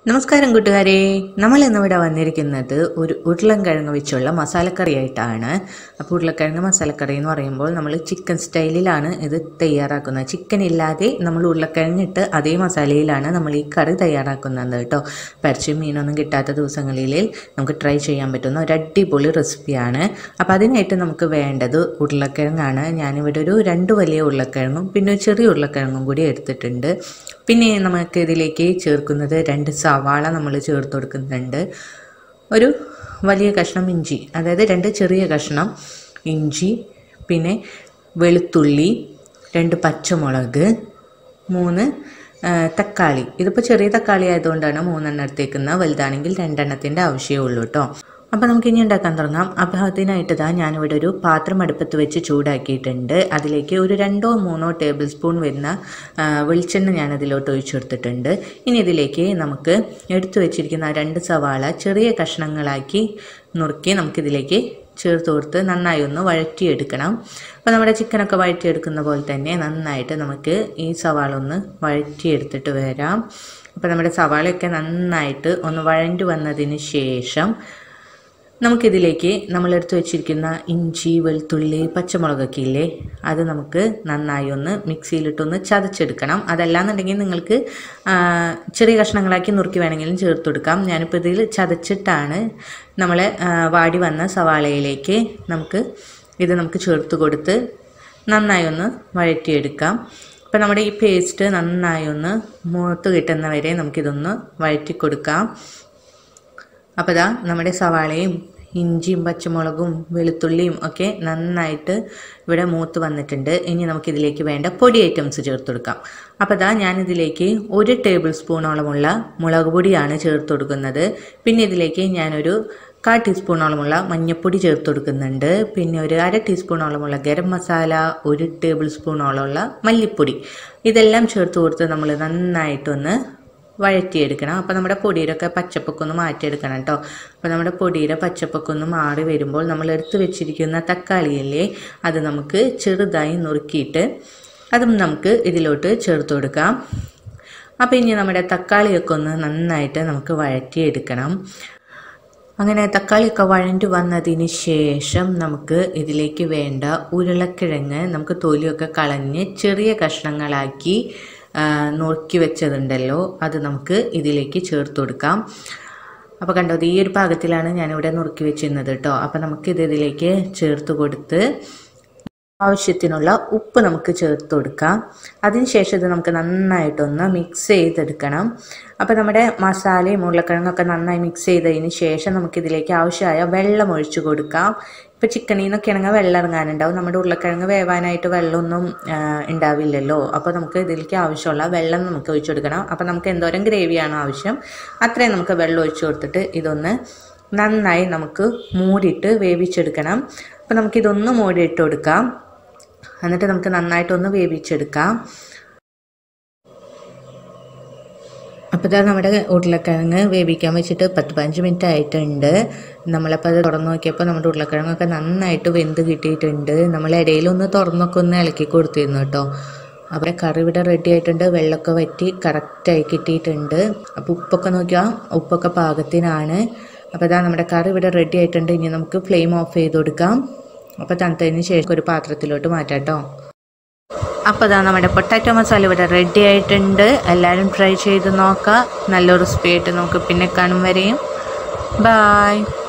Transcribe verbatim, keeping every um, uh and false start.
നമസ്കാരം കൂട്ടുകാരെ, നമ്മൾ ഇന്നിവിടെ വന്നിരിക്കുന്നത് ഒരു ഉരുളൻകിഴങ്ങ് വെച്ചുള്ള മസാലക്കറിയായിട്ടാണ്. അപ്പോൾ ഉരുളക്കിഴങ്ങ് മസാലക്കറി എന്ന് പറയുമ്പോൾ നമ്മൾ ചിക്കൻ സ്റ്റൈലിലാണ് ഇത് തയ്യാറാക്കുന്നത്. ചിക്കൻ ഇല്ലാതെ നമ്മൾ ഉരുളക്കിഴങ്ങിട്ട് അതേ മസാലയിലാണ് നമ്മൾ ഈ കറി തയ്യാറാക്കുന്നത് കേട്ടോ. പരിച്ചും മീനൊന്നും കിട്ടാത്ത ദിവസങ്ങളിൽ നമുക്ക് ട്രൈ ചെയ്യാൻ പറ്റുന്ന ഒരു അടിപൊളി റെസിപ്പിയാണ്. അപ്പോൾ അതിനായിട്ട് നമുക്ക് വേണ്ടത് ഉരുളക്കിഴങ്ങാണ്. ഞാനിവിടെ ഒരു രണ്ട് വലിയ ഉരുളക്കിഴങ്ങും പിന്നെ ഒരു ചെറിയ ഉരുളക്കിഴങ്ങും കൂടി എടുത്തിട്ടുണ്ട്. പിന്നെ നമുക്ക് ഇതിലേക്ക് ചേർക്കുന്നത് രണ്ട് സവാള നമ്മൾ ചേർത്ത് കൊടുക്കുന്നുണ്ട്. ഒരു വലിയ കഷ്ണം ഇഞ്ചി, അതായത് രണ്ട് ചെറിയ കഷ്ണം ഇഞ്ചി, പിന്നെ വെളുത്തുള്ളി, രണ്ട് പച്ചമുളക്, മൂന്ന് തക്കാളി. ഇതിപ്പോൾ ചെറിയ തക്കാളി ആയതുകൊണ്ടാണ് മൂന്നെണ്ണം എടുത്തേക്കുന്നത്. വലുതാണെങ്കിൽ രണ്ടെണ്ണത്തിൻ്റെ ആവശ്യമേ ഉള്ളൂ കേട്ടോ. അപ്പോൾ നമുക്ക് ഇനി ഉണ്ടാക്കാൻ തുടങ്ങാം. അപ്പോൾ അതിനായിട്ട് ഇതാ ഞാനിവിടെ ഒരു പാത്രം അടുപ്പത്ത് വെച്ച് ചൂടാക്കിയിട്ടുണ്ട്. അതിലേക്ക് ഒരു രണ്ടോ മൂന്നോ ടേബിൾ സ്പൂൺ വരുന്ന വെളിച്ചെണ്ണ ഞാൻ ഇതിലോട്ട് ഒഴിച്ചു കൊടുത്തിട്ടുണ്ട്. ഇനി ഇതിലേക്ക് നമുക്ക് എടുത്തു വെച്ചിരിക്കുന്ന രണ്ട് സവാള ചെറിയ കഷ്ണങ്ങളാക്കി നുറുക്കി നമുക്കിതിലേക്ക് ചേർത്ത് കൊടുത്ത് നന്നായി ഒന്ന് വഴറ്റിയെടുക്കണം. അപ്പോൾ നമ്മുടെ ചിക്കനൊക്കെ വഴറ്റിയെടുക്കുന്ന പോലെ തന്നെ നന്നായിട്ട് നമുക്ക് ഈ സവാള ഒന്ന് വഴറ്റിയെടുത്തിട്ട് വരാം. അപ്പോൾ നമ്മുടെ സവാളയൊക്കെ നന്നായിട്ട് ഒന്ന് വഴഞ്ഞു വന്നതിന് ശേഷം നമുക്കിതിലേക്ക് നമ്മളെടുത്ത് വെച്ചിരിക്കുന്ന ഇഞ്ചി, വെളുത്തുള്ളി, പച്ചമുളകൊക്കെ ഇല്ലേ, അത് നമുക്ക് നന്നായി ഒന്ന് മിക്സിയിലിട്ടൊന്ന് ചതച്ചെടുക്കണം. അതല്ലാന്നുണ്ടെങ്കിൽ നിങ്ങൾക്ക് ചെറിയ കഷ്ണങ്ങളാക്കി നുറുക്കി വേണമെങ്കിലും ചേർത്ത് കൊടുക്കാം. ഞാനിപ്പോൾ ഇതിൽ ചതച്ചിട്ടാണ് നമ്മൾ വാടി വന്ന സവാളയിലേക്ക് നമുക്ക് ഇത് നമുക്ക് ചേർത്ത് കൊടുത്ത് നന്നായി ഒന്ന് വഴറ്റിയെടുക്കാം. അപ്പോൾ നമ്മുടെ ഈ പേസ്റ്റ് നന്നായി ഒന്ന് മൂത്ത് കിട്ടുന്നവരെ നമുക്കിതൊന്ന് വഴറ്റി കൊടുക്കാം. അപ്പോൾ ഇതാ നമ്മുടെ സവാളയും ഇഞ്ചിയും പച്ചമുളകും വെളുത്തുള്ളിയും ഒക്കെ നന്നായിട്ട് ഇവിടെ മൂത്ത് വന്നിട്ടുണ്ട്. ഇനി നമുക്കിതിലേക്ക് വേണ്ട പൊടി ഐറ്റംസ് ചേർത്ത് കൊടുക്കാം. അപ്പോൾ ഇതാ ഞാനിതിലേക്ക് ഒരു ടേബിൾ സ്പൂണോളമുള്ള മുളക് പൊടിയാണ് ചേർത്ത് കൊടുക്കുന്നത്. പിന്നെ ഇതിലേക്ക് ഞാനൊരു കാൽ ടീസ്പൂണോളമുള്ള മഞ്ഞൾപ്പൊടി ചേർത്ത് കൊടുക്കുന്നുണ്ട്. പിന്നെ ഒരു അര ടീസ്പൂണോളമുള്ള ഗരം മസാല, ഒരു ടേബിൾ സ്പൂണോളമുള്ള മല്ലിപ്പൊടി, ഇതെല്ലാം ചേർത്ത് കൊടുത്ത് നമ്മൾ നന്നായിട്ടൊന്ന് വഴറ്റിയെടുക്കണം. അപ്പോൾ നമ്മുടെ പൊടിയിലൊക്കെ പച്ചപ്പൊക്കെ ഒന്ന് മാറ്റിയെടുക്കണം കേട്ടോ. അപ്പോൾ നമ്മുടെ പൊടിയുടെ പച്ചപ്പൊക്കെ ഒന്ന് മാറി വരുമ്പോൾ നമ്മൾ എടുത്ത് വെച്ചിരിക്കുന്ന തക്കാളിയല്ലേ, അത് നമുക്ക് ചെറുതായി നുറുക്കിയിട്ട് അതും നമുക്ക് ഇതിലോട്ട് ചേർത്ത് കൊടുക്കാം. അപ്പോൾ ഇനി നമ്മുടെ തക്കാളിയൊക്കെ ഒന്ന് നന്നായിട്ട് നമുക്ക് വഴറ്റിയെടുക്കണം. അങ്ങനെ തക്കാളിയൊക്കെ വഴഞ്ഞു വന്നതിന് ശേഷം നമുക്ക് ഇതിലേക്ക് വേണ്ട ഉരുളക്കിഴങ്ങ് നമുക്ക് തൊലിയൊക്കെ കളഞ്ഞ് ചെറിയ കഷ്ണങ്ങളാക്കി നുറുക്കി വെച്ചതുണ്ടല്ലോ, അത് നമുക്ക് ഇതിലേക്ക് ചേർത്ത് കൊടുക്കാം. അപ്പോൾ കണ്ടോ, ഈ ഒരു പാകത്തിലാണ് ഞാനിവിടെ നുറുക്കി വെച്ചിരുന്നത് കേട്ടോ. അപ്പോൾ നമുക്കിത് ഇതിലേക്ക് ചേർത്ത് കൊടുത്ത് ആവശ്യത്തിനുള്ള ഉപ്പ് നമുക്ക് ചേർത്ത് കൊടുക്കാം. അതിനുശേഷം ഇത് നമുക്ക് നന്നായിട്ടൊന്ന് മിക്സ് ചെയ്തെടുക്കണം. അപ്പോൾ നമ്മുടെ മസാലയും ഉരുളക്കിഴങ്ങൊക്കെ നന്നായി മിക്സ് ചെയ്തതിന് ശേഷം നമുക്കിതിലേക്ക് ആവശ്യമായ വെള്ളം ഒഴിച്ചു കൊടുക്കാം. ഇപ്പോൾ ചിക്കനിൽ നിന്നൊക്കെ ആണെങ്കിൽ വെള്ളം ഇറങ്ങാനുണ്ടാവും. നമ്മുടെ ഉരുളക്കിഴങ്ങ് വേവാനായിട്ട് വെള്ളമൊന്നും ഉണ്ടാവില്ലല്ലോ. അപ്പോൾ നമുക്ക് ഇതിലേക്ക് ആവശ്യമുള്ള വെള്ളം നമുക്ക് ഒഴിച്ചു കൊടുക്കണം. അപ്പോൾ നമുക്ക് എന്തോരം ഗ്രേവിയാണോ ആവശ്യം അത്രയും നമുക്ക് വെള്ളം ഒഴിച്ചു കൊടുത്തിട്ട് ഇതൊന്ന് നന്നായി നമുക്ക് മൂടിയിട്ട് വേവിച്ചെടുക്കണം. അപ്പോൾ നമുക്കിതൊന്ന് മൂടിയിട്ട് കൊടുക്കാം. എന്നിട്ട് നമുക്ക് നന്നായിട്ടൊന്ന് വേവിച്ചെടുക്കാം. അപ്പോൾ ഇതാ നമ്മുടെ ഉരുളക്കിഴങ്ങ് വേവിക്കാൻ വെച്ചിട്ട് പത്ത് പതിനഞ്ച് മിനിറ്റ് ആയിട്ടുണ്ട്. നമ്മളപ്പോൾ അത് തുറന്ന് നോക്കിയപ്പോൾ നമ്മുടെ ഉരുളക്കിഴങ്ങൊക്കെ നന്നായിട്ട് വെന്ത് കിട്ടിയിട്ടുണ്ട്. നമ്മൾ ഇടയിലൊന്ന് തുറന്നൊക്കെ ഒന്ന് ഇളക്കി കൊടുത്തിരുന്നു കേട്ടോ. അവിടെ കറി ഇവിടെ റെഡി ആയിട്ടുണ്ട്. വെള്ളമൊക്കെ വറ്റി കറക്റ്റായി കിട്ടിയിട്ടുണ്ട്. അപ്പോൾ ഉപ്പൊക്കെ നോക്കിയാൽ ഉപ്പൊക്കെ പാകത്തിനാണ്. അപ്പോൾ ഇതാ നമ്മുടെ കറി ഇവിടെ റെഡി ആയിട്ടുണ്ട്. ഇനി നമുക്ക് ഫ്ലെയിം ഓഫ് ചെയ്ത് കൊടുക്കാം. അപ്പോൾ തണുത്തതിന് ശേഷം ഒരു പാത്രത്തിലോട്ട് മാറ്റാം കേട്ടോ. അപ്പോൾ ഇതാ നമ്മുടെ പൊട്ടാറ്റോ മസാല ഇവിടെ റെഡി ആയിട്ടുണ്ട്. എല്ലാവരും ട്രൈ ചെയ്ത് നോക്കുക. നല്ലൊരു റെസിപ്പി ആയിട്ട് നമുക്ക് പിന്നെ കാണും വരെയും ബായ്.